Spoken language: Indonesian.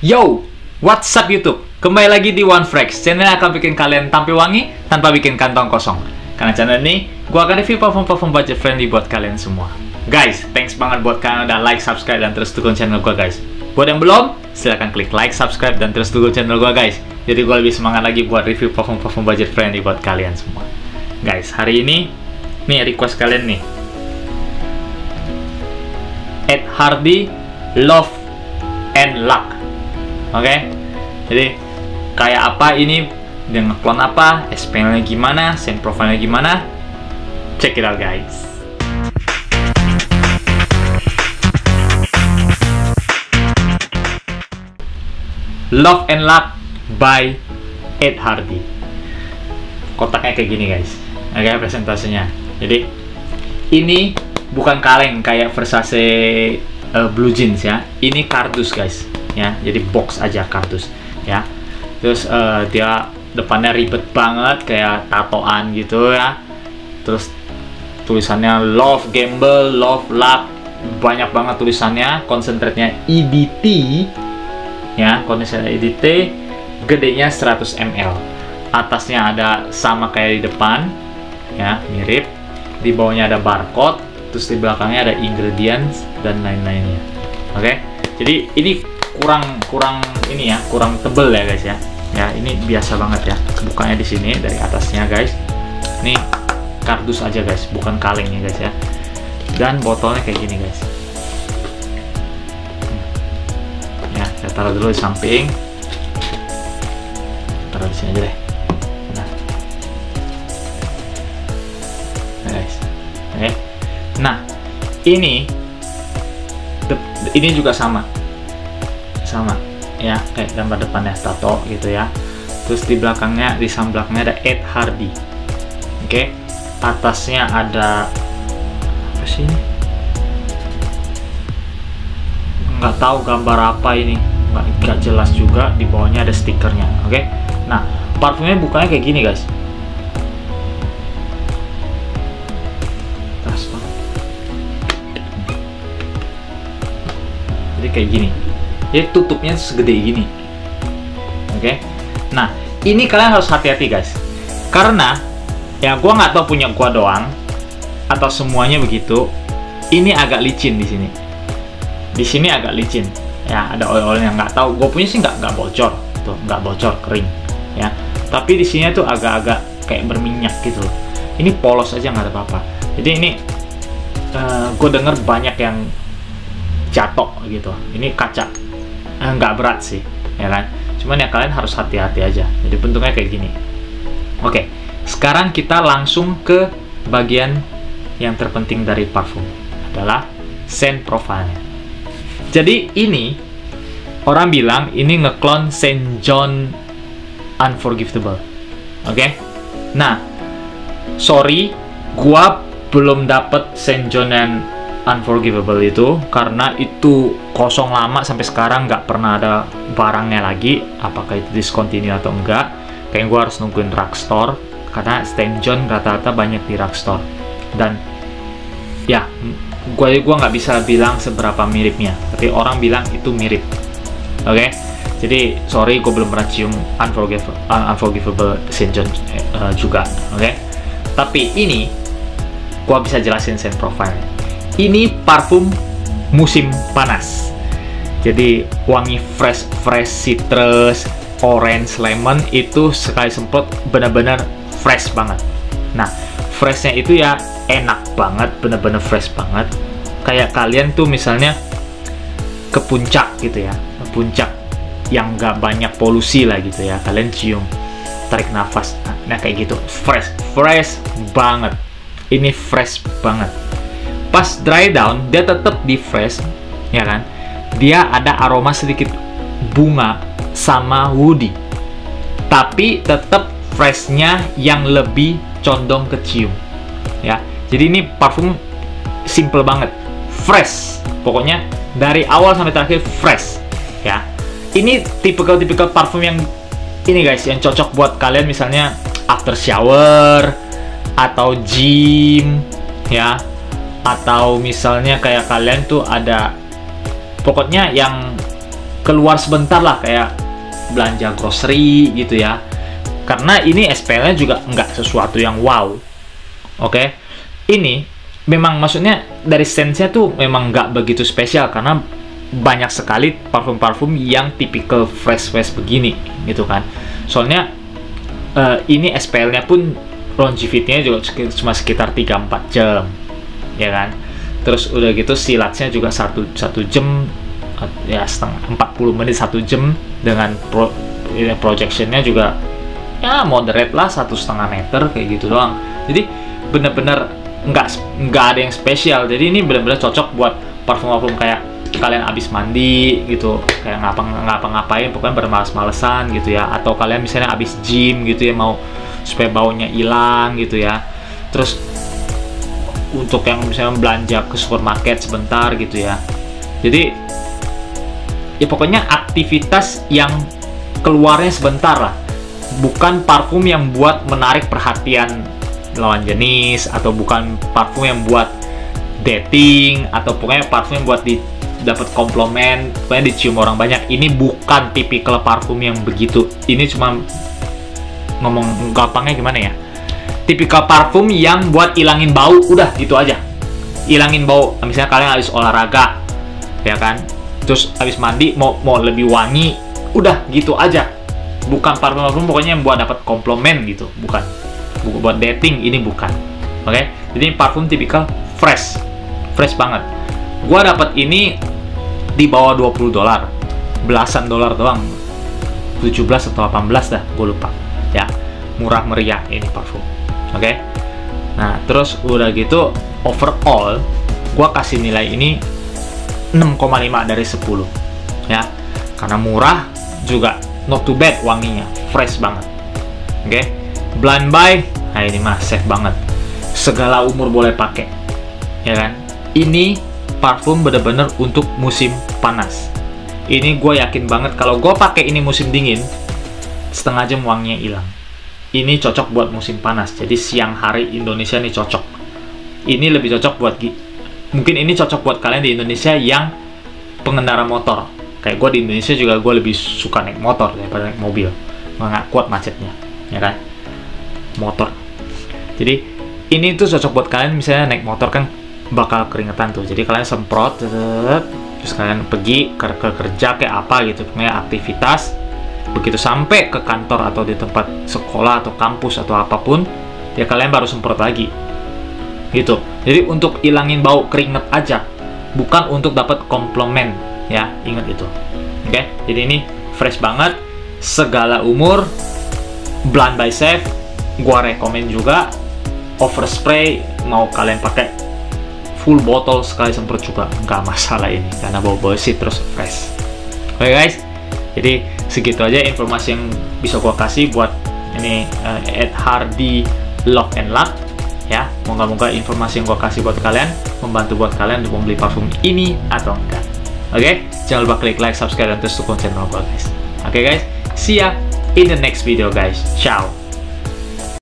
Yo, what's up YouTube? Kembali lagi di OneFresh, channel yang akan bikin kalian tampil wangi tanpa bikin kantong kosong. Karena channel ini, gua akan review parfum-parfum budget friendly buat kalian semua. Guys, thanks banget buat kalian udah like, subscribe, dan terus dukung channel gua guys. Buat yang belum, silahkan klik like, subscribe, dan terus dukung channel gua guys. Jadi gua lebih semangat lagi buat review parfum-parfum budget friendly buat kalian semua. Guys, hari ini, nih request kalian nih. Ed Hardy Love and Luck. Oke, jadi kayak apa ini, dia ngeklon apa, SPL-nya gimana, scent profile-nya gimana, check it out guys. Love and Luck by Ed Hardy. Kotaknya kayak gini guys, oke, presentasinya. Jadi ini bukan kaleng kayak Versace Blue Jeans ya, ini kardus guys ya, jadi box aja kardus ya. Terus dia depannya ribet banget kayak tatoan gitu ya. Terus tulisannya Love Gamble, Love Luck, banyak banget tulisannya. Konsentratnya EDT ya, konsentrat EDT, gedenya 100 ml. Atasnya ada sama kayak di depan ya, mirip. Di bawahnya ada barcode, terus di belakangnya ada ingredients dan lain-lainnya. Oke, jadi ini kurang ini ya, kurang tebel ya guys ya. Ya, ini biasa banget ya. Bukanya di sini dari atasnya guys. Ini kardus aja guys, bukan kaleng ya guys ya. Dan botolnya kayak gini guys. Ya, saya taruh dulu di samping. Taruh di sini aja deh. Nah guys, oke. Nah, ini juga sama ya, kayak gambar depannya tato gitu ya. Terus di belakangnya, di samping belakangnya ada Ed Hardy. Oke, atasnya ada apa sih ini? Nggak tahu gambar apa ini, nggak jelas juga. Di bawahnya ada stikernya. Oke, nah parfumnya bukanya kayak gini guys. Jadi kayak gini, jadi tutupnya segede gini. Oke, nah ini kalian harus hati-hati guys, karena ya gua nggak tahu punya gua doang atau semuanya begitu. Ini agak licin di sini. Di sini agak licin ya, ada oil-oilnya. Nggak tahu, gue punya sih nggak bocor tuh, nggak bocor, kering ya. Tapi di sini tuh agak-agak kayak berminyak gitu loh. Ini polos aja, nggak ada apa-apa. Jadi ini gue denger banyak yang jatuh gitu. Ini kaca, nggak berat sih ya kan, cuman ya kalian harus hati-hati aja. Jadi bentuknya kayak gini. Oke, sekarang kita langsung ke bagian yang terpenting dari parfum, adalah scent profile-nya. Jadi ini orang bilang ini ngeklon St. John Unforgivable. Oke, nah sorry, gua belum dapet St. John and Unforgivable itu, karena itu kosong lama sampai sekarang, nggak pernah ada barangnya lagi. Apakah itu discontinue atau enggak, kayak gue harus nungguin drugstore, karena St. John rata-rata banyak di drugstore. Dan ya gue nggak bisa bilang seberapa miripnya, tapi orang bilang itu mirip. Oke, jadi sorry, gue belum pernah cium Unforgivable St. John juga. Oke, tapi ini gue bisa jelasin scent profile-nya. Ini parfum musim panas, jadi wangi fresh citrus, orange, lemon, itu sekali semprot benar-benar fresh banget. Nah, freshnya itu ya enak banget, benar-benar fresh banget. Kayak kalian tuh misalnya ke puncak gitu ya, puncak yang nggak banyak polusi lah gitu ya, kalian cium, tarik nafas, nah kayak gitu, fresh banget. Ini fresh banget. Pas dry down, dia tetap di fresh, ya kan? Dia ada aroma sedikit bunga sama woody, tapi tetap freshnya yang lebih condong ke cium, ya. Jadi ini parfum simple banget, fresh. Pokoknya dari awal sampai terakhir fresh, ya. Ini tipikal parfum yang ini guys, yang cocok buat kalian misalnya after shower atau gym, ya. Atau misalnya kayak kalian tuh ada, pokoknya yang keluar sebentar lah, kayak belanja grocery gitu ya. Karena ini SPL-nya juga nggak sesuatu yang wow. Oke, ini memang maksudnya dari sense-nya tuh memang nggak begitu spesial, karena banyak sekali parfum-parfum yang tipikal fresh begini gitu kan. Soalnya ini SPL-nya pun longevity-nya juga cuma sekitar 3-4 jam ya kan. Terus udah gitu silatnya juga satu jam ya, setengah 40 menit 1 jam, dengan projection-nya juga ya moderate lah, 1,5 meter kayak gitu doang. Jadi bener-bener nggak ada yang spesial. Jadi ini bener-bener cocok buat parfum-parfum kayak kalian abis mandi gitu, kayak ngapa-ngapain pokoknya bermales-malesan gitu ya, atau kalian misalnya abis gym gitu ya, mau supaya baunya hilang gitu ya. Terus untuk yang misalnya belanja ke supermarket sebentar gitu ya, jadi ya pokoknya aktivitas yang keluarnya sebentar lah, bukan parfum yang buat menarik perhatian lawan jenis, atau bukan parfum yang buat dating, atau pokoknya parfum yang buat dapat komplimen, pokoknya dicium orang banyak. Ini bukan tipikal parfum yang begitu. Ini cuma ngomong gampangnya gimana ya, tipikal parfum yang buat ilangin bau, udah gitu aja. Ilangin bau, misalnya kalian habis olahraga ya kan, terus habis mandi mau lebih wangi, udah gitu aja. Bukan parfum pokoknya yang buat dapat komplimen gitu, bukan buat dating, ini bukan. Oke, jadi parfum tipikal fresh banget. Gua dapat ini di bawah $20, belasan dolar doang, 17 atau 18 dah, gue lupa ya. Murah meriah ini parfum. Oke. Nah, terus udah gitu overall gua kasih nilai ini 6,5 dari 10 ya, karena murah juga, not too bad, wanginya fresh banget. Oke. Blind buy, nah ini mah safe banget, segala umur boleh pakai ya kan. Ini parfum bener-bener untuk musim panas. Ini gue yakin banget kalau gue pakai ini musim dingin, setengah jam wanginya hilang. Ini cocok buat musim panas, jadi siang hari Indonesia ini cocok. Ini lebih cocok buat, mungkin ini cocok buat kalian di Indonesia yang pengendara motor. Kayak gue di Indonesia juga, gue lebih suka naik motor daripada naik mobil, nggak kuat macetnya ya kan, motor. Jadi ini tuh cocok buat kalian misalnya naik motor kan bakal keringetan tuh, jadi kalian semprot terus kalian pergi ke kerja kayak apa gitu, punya aktivitas, begitu sampai ke kantor atau di tempat sekolah atau kampus atau apapun ya, kalian baru semprot lagi gitu. Jadi untuk ilangin bau keringet aja, bukan untuk dapat komplimen ya, ingat itu. Oke, jadi ini fresh banget, segala umur, blind buy safe, gua rekomen juga. Overspray mau kalian pakai full botol sekali semprot juga nggak masalah ini, karena bau-bau sih terus fresh. Oke guys, jadi segitu aja informasi yang bisa gua kasih buat ini Ed Hardy Love and Luck ya. Moga-moga informasi yang gua kasih buat kalian membantu buat kalian untuk membeli parfum ini atau enggak. Oke, jangan lupa klik like, subscribe, dan terus dukung channel gua guys. Oke guys, see ya in the next video guys. Ciao.